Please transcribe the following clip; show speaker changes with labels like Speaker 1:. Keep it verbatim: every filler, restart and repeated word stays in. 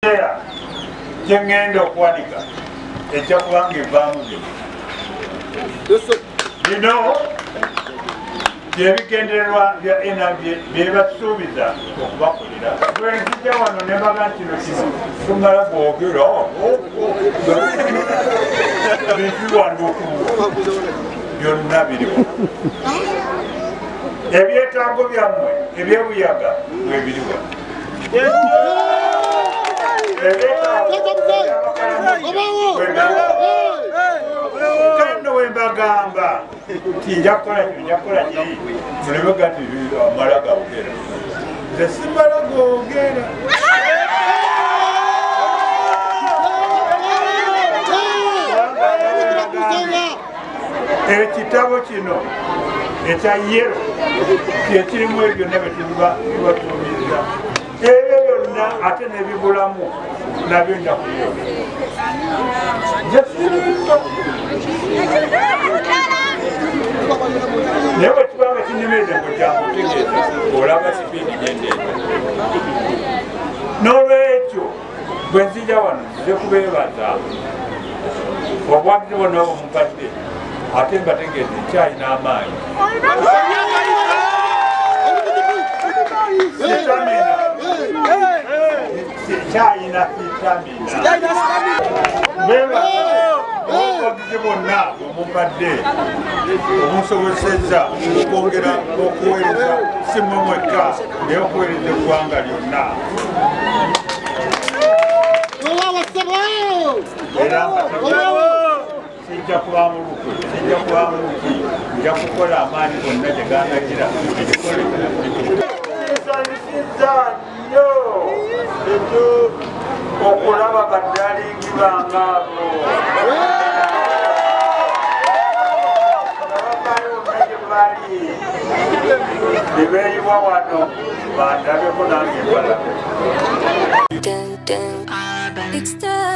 Speaker 1: Jengendo okuwanika ejja kubanga evaamu bino bino byebigendererwa bya enabye byebasuubiza okubakolera bwenzija wano nembaga ntino kino tumala bwogera bibiwandukuwa byonna biriwo ebyetaago byammwe ebyebuyaga mwebiriwa kano wembagamba ti njakukola kino njakukola kiri muleme gati amala gawogera nze simala gogera ekitabo kino ekya yero kyekirimu ebyo nabyo tubibatuumiza ebyo byonna ate nebibulamu nabyo njakuyo naye bwekibanga kinyumiriza ngojjangutegeeza olaba sipiidi gyendeeta n'olwekyo bwe nzija wano nze kubeebaza obwagizi bonna omukadde ate mbategeeza ekyalina amaanyi kyalina vitamina obwagizi bonna omukadde omusobozesezza okwongera okuweereza si mmwe mwekka naye okuweereza eggwanga lyonna era sijja kuba mulukwe sijja kuba muluki nja kukola amaanyi gonna gye gandagira ekisanyusiza nnyo okulaba baddalingi bangaabo abakayo gye bali bebeeyiwa wano bandabeko nange mbalabe.